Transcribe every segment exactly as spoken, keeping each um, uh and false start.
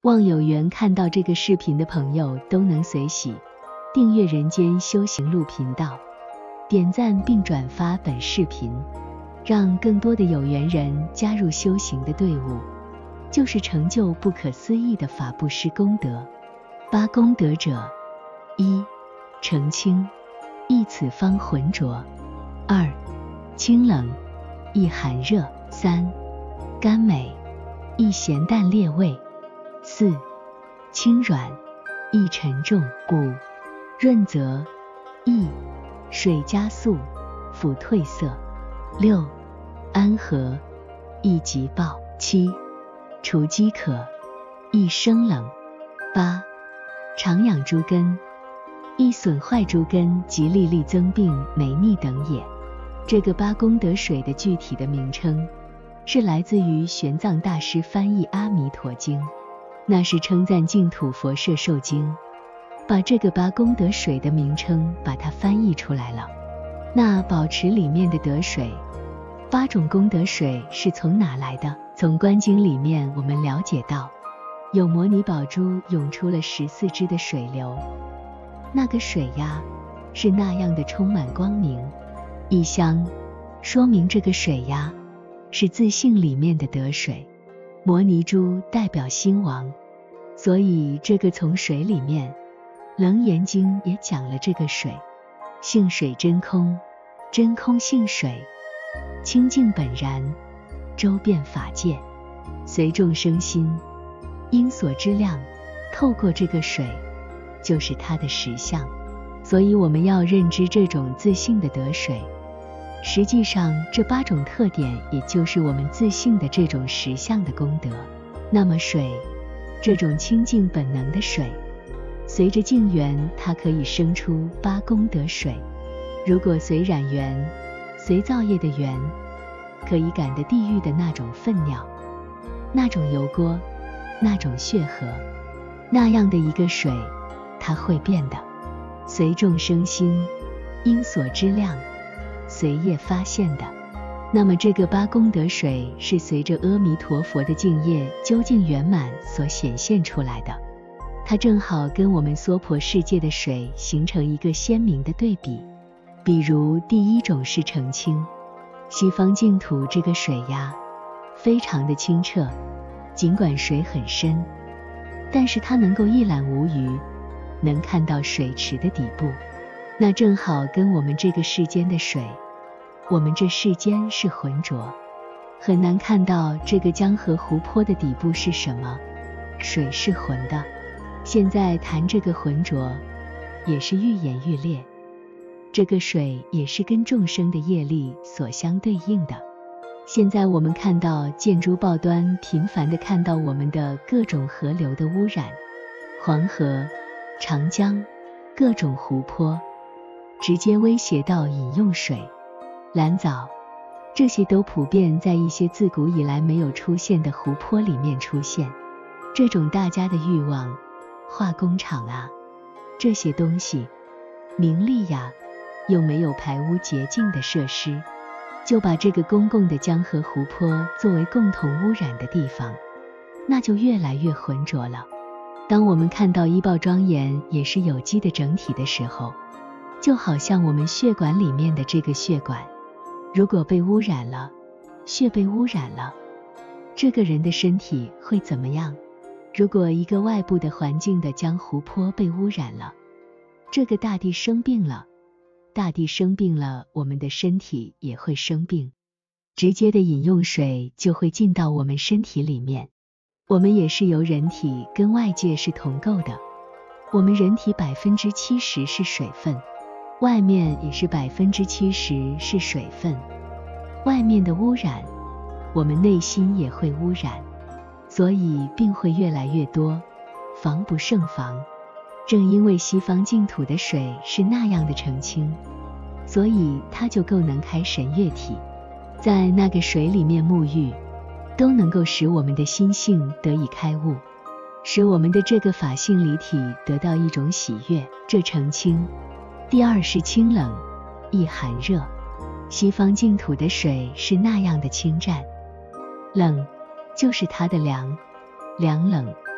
望有缘看到这个视频的朋友都能随喜订阅人间修行路频道，点赞并转发本视频，让更多的有缘人加入修行的队伍，就是成就不可思议的法布施功德。八功德者：一、澄清，益此方浑浊；二、清冷，益寒热；三、甘美，益咸淡烈味；四、轻软，益沉重；五、润泽，益水加速，辅褪色；六、安和，益急暴；七、除饥渴，益生冷；八、常养诸根，益损坏诸根及利利增病霉逆等也。这个八功德水的具体的名称是来自于玄奘大师翻译《阿弥陀经》，那是称赞净土佛摄受经，把这个八功德水的名称把它翻译出来了。那宝池里面的德水，八种功德水是从哪来的？从观经里面我们了解到，有摩尼宝珠涌出了十四支的水流，那个水呀是那样的充满光明异香，说明这个水呀是自性里面的德水。摩尼珠代表心王，所以这个从水里面，楞严经也讲了这个水性水真空，真空性水，清净本然，周遍法界，随众生心，因所知量，透过这个水就是它的实相。所以我们要认知这种自性的德水，实际上这八种特点也就是我们自性的这种实相的功德。那么水，这种清净本能的水，随着净缘它可以生出八功德水。如果随染缘，随造业的缘，可以感得地狱的那种粪尿，那种油锅，那种血河，那样的一个水，它会变的随众生心，因所知量，随业发现的。那么这个八功德水是随着阿弥陀佛的净业究竟圆满所显现出来的，它正好跟我们娑婆世界的水形成一个鲜明的对比。比如第一种是澄清，西方净土这个水呀非常的清澈，尽管水很深，但是它能够一览无余，能看到水池的底部，那正好跟我们这个世间的水，我们这世间是浑浊，很难看到这个江河湖泊的底部是什么，水是浑的。现在谈这个浑浊，也是愈演愈烈，这个水也是跟众生的业力所相对应的。现在我们看到见诸报端频繁地看到我们的各种河流的污染，黄河、长江、各种湖泊，直接威胁到饮用水、蓝藻，这些都普遍在一些自古以来没有出现的湖泊里面出现。这种大家的欲望，化工厂啊，这些东西，名利呀，又没有排污洁净的设施，就把这个公共的江河湖泊作为共同污染的地方，那就越来越浑浊了。当我们看到医报庄严也是有机的整体的时候，就好像我们血管里面的这个血管，如果被污染了，血被污染了，这个人的身体会怎么样？如果一个外部的环境的江湖泊被污染了，这个大地生病了，大地生病了，我们的身体也会生病，直接的饮用水就会进到我们身体里面。我们也是由人体跟外界是同构的，我们人体百分之七十是水分，外面也是百分之七十是水分，外面的污染，我们内心也会污染，所以病会越来越多，防不胜防。正因为西方净土的水是那样的澄清，所以它就够能开神悦体，在那个水里面沐浴，都能够使我们的心性得以开悟，使我们的这个法性离体得到一种喜悦，这澄清。第二是清冷，益寒热。西方净土的水是那样的清湛，冷就是它的凉，凉冷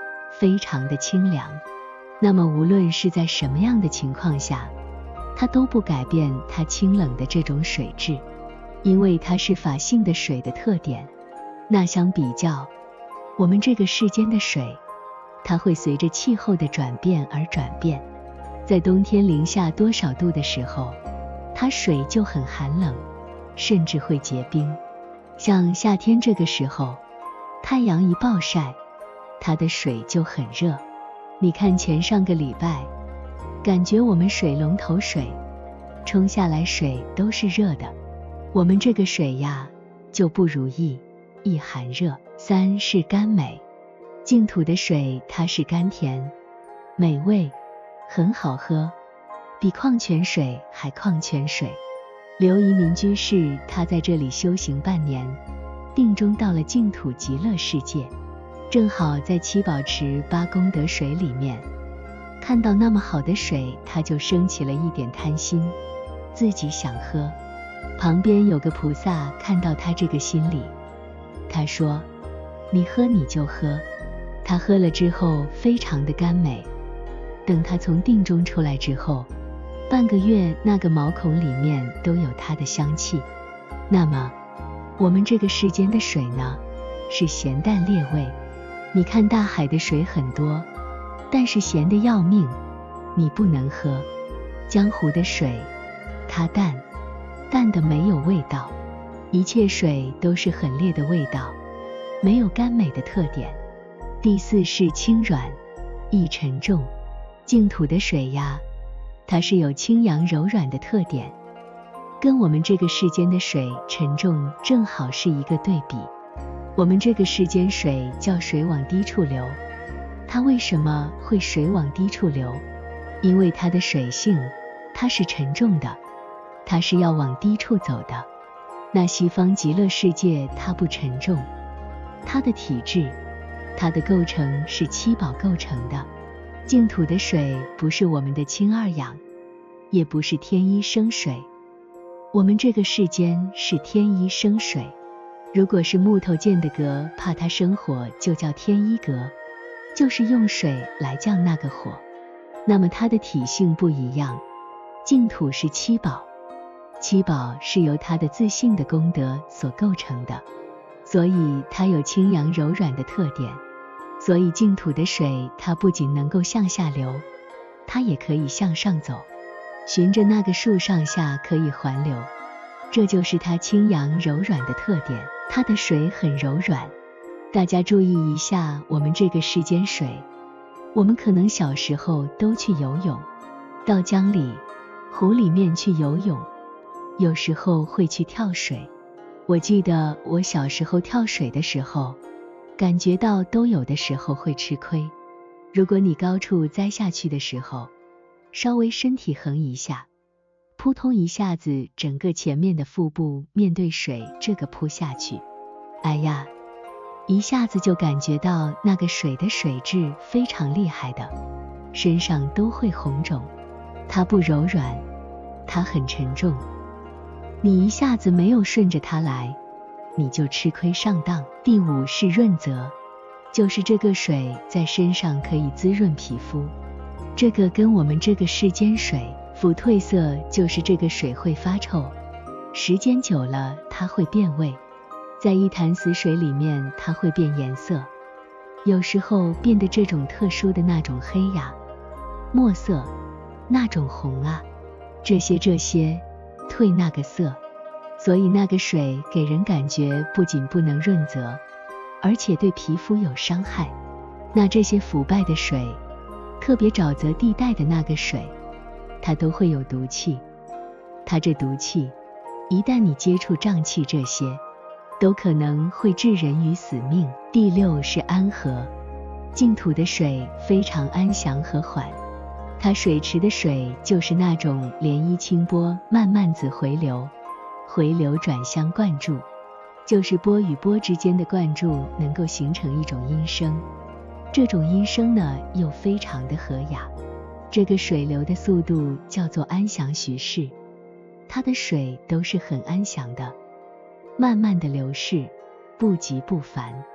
非常的清凉。那么无论是在什么样的情况下，它都不改变它清冷的这种水质，因为它是法性的水的特点。那相比较，我们这个世间的水，它会随着气候的转变而转变。在冬天零下多少度的时候，它水就很寒冷，甚至会结冰。像夏天这个时候，太阳一暴晒，它的水就很热。你看前上个礼拜，感觉我们水龙头水冲下来水都是热的，我们这个水呀就不如意，一寒热。三是甘美，净土的水它是甘甜美味，很好喝，比矿泉水还矿泉水。刘一民居士他在这里修行半年，定中到了净土极乐世界，正好在七宝池八功德水里面看到那么好的水，他就升起了一点贪心，自己想喝。旁边有个菩萨看到他这个心理，他说你喝你就喝。他喝了之后非常的甘美，等他从定中出来之后，半个月那个毛孔里面都有它的香气。那么我们这个世间的水呢，是咸淡烈味。你看大海的水很多，但是咸的要命，你不能喝。江湖的水它淡，淡的没有味道。一切水都是很烈的味道，没有甘美的特点。第四是轻软易沉重，净土的水呀，它是有清扬柔软的特点，跟我们这个世间的水沉重正好是一个对比。我们这个世间水叫水往低处流，它为什么会水往低处流？因为它的水性它是沉重的，它是要往低处走的。那西方极乐世界它不沉重，它的体质它的构成是七宝构成的。净土的水不是我们的氢二氧，也不是天一生水，我们这个世间是天一生水。如果是木头建的阁，怕它生火，就叫天一阁，就是用水来降那个火。那么它的体性不一样。净土是七宝，七宝是由它的自性的功德所构成的，所以它有清扬柔软的特点。所以净土的水它不仅能够向下流，它也可以向上走，循着那个树上下可以环流，这就是它清扬柔软的特点。它的水很柔软。大家注意一下，我们这个世间水，我们可能小时候都去游泳，到江里湖里面去游泳，有时候会去跳水。我记得我小时候跳水的时候，感觉到都有的时候会吃亏。如果你高处栽下去的时候，稍微身体横一下，扑通一下子整个前面的腹部面对水这个扑下去，哎呀，一下子就感觉到那个水的水质非常厉害的，身上都会红肿。它不柔软，它很沉重，你一下子没有顺着它来，你就吃亏上当。第五是润泽，就是这个水在身上可以滋润皮肤。这个跟我们这个世间水腐褪色，就是这个水会发臭，时间久了它会变味，在一潭死水里面它会变颜色，有时候变得这种特殊的那种黑呀、墨色，那种红啊，这些这些褪那个色。所以那个水给人感觉不仅不能润泽，而且对皮肤有伤害。那这些腐败的水，特别沼泽地带的那个水，它都会有毒气。它这毒气，一旦你接触瘴气，这些都可能会置人于死命。第六是安和，净土的水非常安详和缓。它水池的水就是那种涟漪清波，慢慢子回流，回流转相灌注，就是波与波之间的灌注能够形成一种音声，这种音声呢又非常的和雅。这个水流的速度叫做安详徐逝，它的水都是很安详的，慢慢的流逝，不急不烦。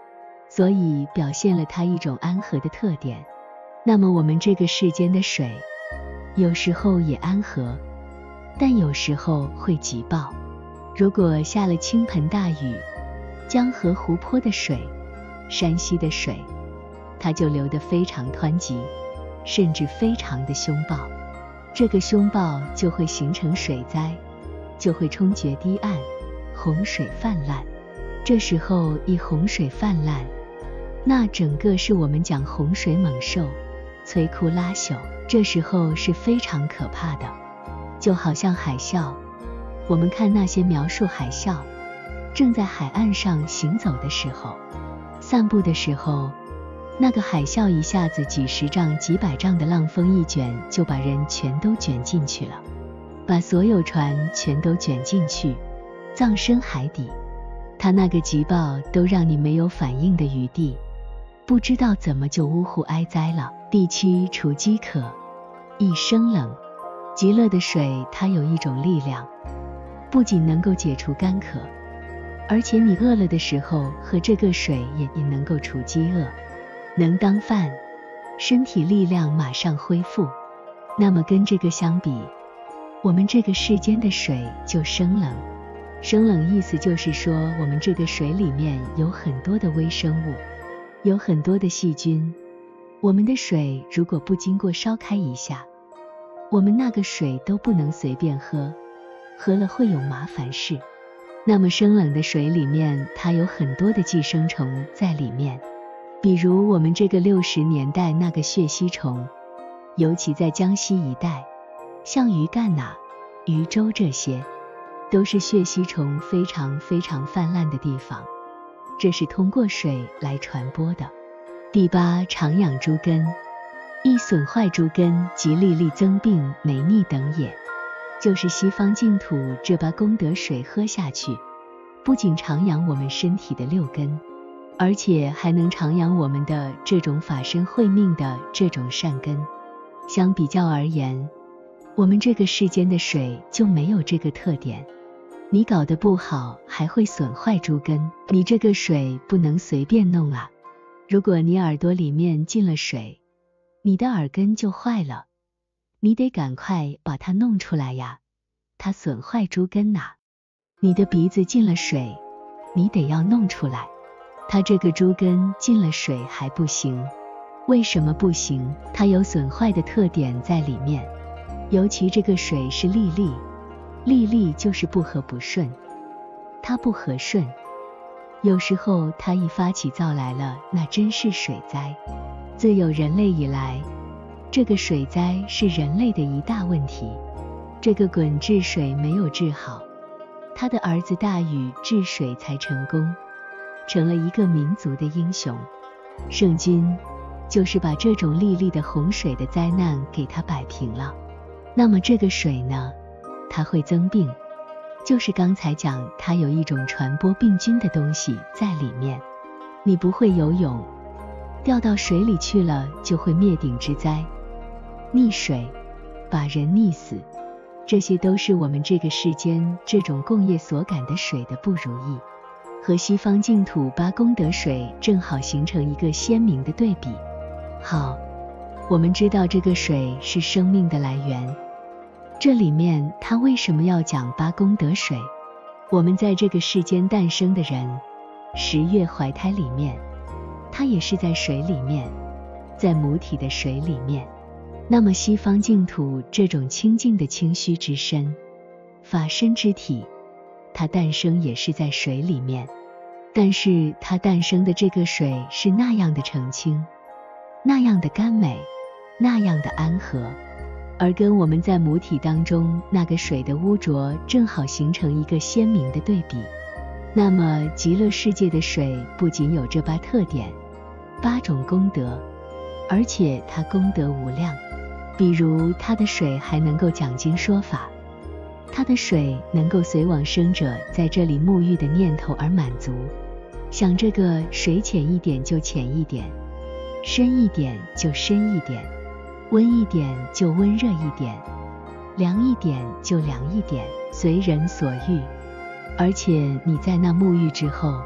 所以表现了它一种安和的特点。那么我们这个世间的水，有时候也安和，但有时候会急暴。如果下了倾盆大雨，江河湖泊的水，山溪的水，它就流得非常湍急，甚至非常的凶暴。这个凶暴就会形成水灾，就会冲决堤岸，洪水泛滥。这时候一洪水泛滥，那整个是我们讲洪水猛兽，摧枯拉朽，这时候是非常可怕的。就好像海啸，我们看那些描述海啸正在海岸上行走的时候，散步的时候，那个海啸一下子几十丈几百丈的浪风一卷，就把人全都卷进去了，把所有船全都卷进去，葬身海底。它那个急暴都让你没有反应的余地，不知道怎么就呜呼哀哉了。第七，除饥渴，一生冷。极乐的水它有一种力量，不仅能够解除干渴，而且你饿了的时候喝这个水也也能够除饥饿，能当饭，身体力量马上恢复。那么跟这个相比，我们这个世间的水就生冷。生冷意思就是说，我们这个水里面有很多的微生物，有很多的细菌。我们的水如果不经过烧开一下，我们那个水都不能随便喝，喝了会有麻烦事。那么生冷的水里面，它有很多的寄生虫在里面，比如我们这个六十年代那个血吸虫，尤其在江西一带，像鱼干呐、渔舟这些，都是血吸虫非常非常泛滥的地方，这是通过水来传播的。第八，常养诸根，易损坏诸根及利利增病霉腻等也。就是西方净土这把功德水喝下去，不仅常养我们身体的六根，而且还能常养我们的这种法身慧命的这种善根。相比较而言，我们这个世间的水就没有这个特点。你搞得不好，还会损坏诸根，你这个水不能随便弄啊。如果你耳朵里面进了水，你的耳根就坏了，你得赶快把它弄出来呀，它损坏诸根呐。你的鼻子进了水，你得要弄出来，它这个诸根进了水还不行。为什么不行？它有损坏的特点在里面，尤其这个水是利利，利利就是不和不顺，它不和顺，有时候它一发起躁来了，那真是水灾。自有人类以来，这个水灾是人类的一大问题。这个鲧治水没有治好，他的儿子大禹治水才成功，成了一个民族的英雄。圣经就是把这种利利的洪水的灾难给他摆平了。那么这个水呢，它会增病，就是刚才讲它有一种传播病菌的东西在里面。你不会游泳，掉到水里去了就会灭顶之灾，溺水把人溺死，这些都是我们这个世间这种共业所感的水的不如意，和西方净土八功德水正好形成一个鲜明的对比。好，我们知道这个水是生命的来源，这里面它为什么要讲八功德水？我们在这个世间诞生的人，十月怀胎里面，它也是在水里面，在母体的水里面。那么西方净土这种清净的清虚之身，法身之体，它诞生也是在水里面，但是它诞生的这个水是那样的澄清，那样的甘美，那样的安和，而跟我们在母体当中那个水的污浊正好形成一个鲜明的对比。那么极乐世界的水不仅有这八特点，八种功德，而且它功德无量。比如它的水还能够讲经说法，它的水能够随往生者在这里沐浴的念头而满足，想这个水浅一点就浅一点，深一点就深一点，温一点就温热一点，凉一点就凉一点，随人所欲。而且你在那沐浴之后，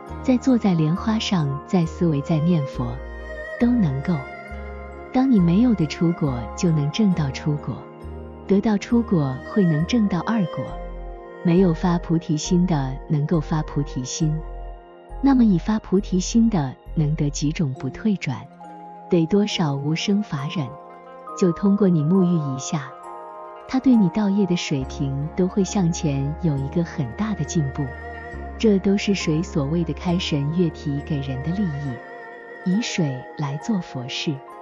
在坐在莲花上，在思维，在念佛，都能够。当你没有的出果，就能证到出果；得到出果，会能证到二果。没有发菩提心的，能够发菩提心。那么已发菩提心的，能得几种不退转？得多少无生法忍？就通过你沐浴一下，他对你道业的水平都会向前有一个很大的进步。这都是水所谓的开神悦体给人的利益，以水来做佛事。